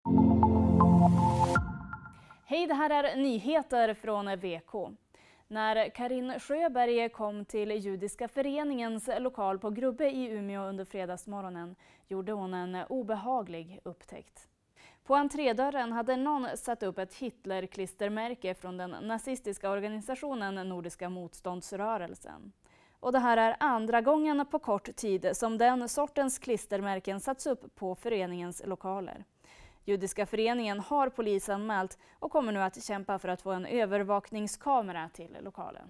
Hej, det här är nyheter från VK. När Karin Sjöberg kom till Judiska föreningens lokal på Grubbe i Umeå under fredagsmorgonen gjorde hon en obehaglig upptäckt. På entrédörren hade någon satt upp ett Hitler-klistermärke från den nazistiska organisationen Nordiska motståndsrörelsen. Och det här är andra gången på kort tid som den sortens klistermärken satts upp på föreningens lokaler. Judiska föreningen har polisanmält och kommer nu att kämpa för att få en övervakningskamera till lokalen.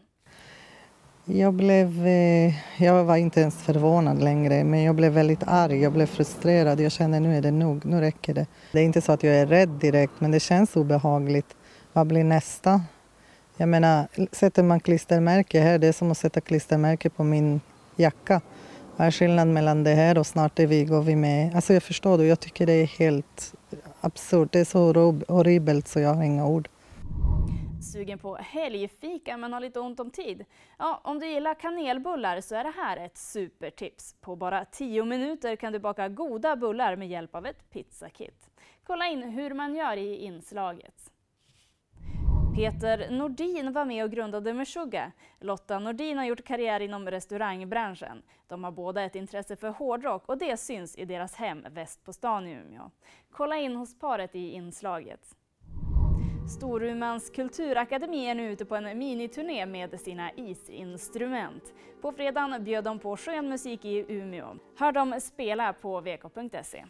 Jag var inte ens förvånad längre, men jag blev väldigt arg, jag blev frustrerad. Jag kände nu är det nog, nu räcker det. Det är inte så att jag är rädd direkt, men det känns obehagligt. Vad blir nästa? Jag menar, sätter man klistermärke här, det är som att sätta klistermärke på min jacka. Vad är skillnaden mellan det här och snart går vi med? Alltså jag förstår det, jag tycker det är helt absurt. Det är så horribelt så jag har inga ord. Sugen på helgfika men har lite ont om tid? Ja, om du gillar kanelbullar så är det här ett supertips. På bara 10 minuter kan du baka goda bullar med hjälp av ett pizzakit. Kolla in hur man gör i inslaget. Peter Nordin var med och grundade Meshuggah. Lotta Nordin har gjort karriär inom restaurangbranschen. De har båda ett intresse för hårdrock och det syns i deras hem väst på stan i Umeå. Kolla in hos paret i inslaget. Storumans kulturakademi är nu ute på en miniturné med sina isinstrument. På fredagen bjöd de på skön musik i Umeå. Hör dem spela på vk.se.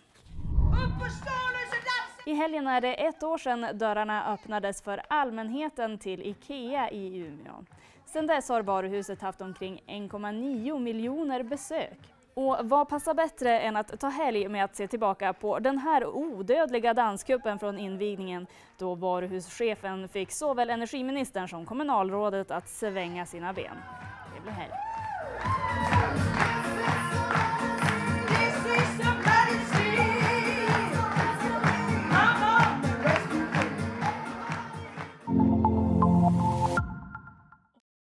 I helgen är det 1 år sedan dörrarna öppnades för allmänheten till IKEA i Umeå. Sedan dess har varuhuset haft omkring 1,9 miljoner besök. Och vad passar bättre än att ta helg med att se tillbaka på den här odödliga danskuppen från invigningen, då varuhuschefen fick såväl energiministern som kommunalrådet att svänga sina ben. Det blir helg.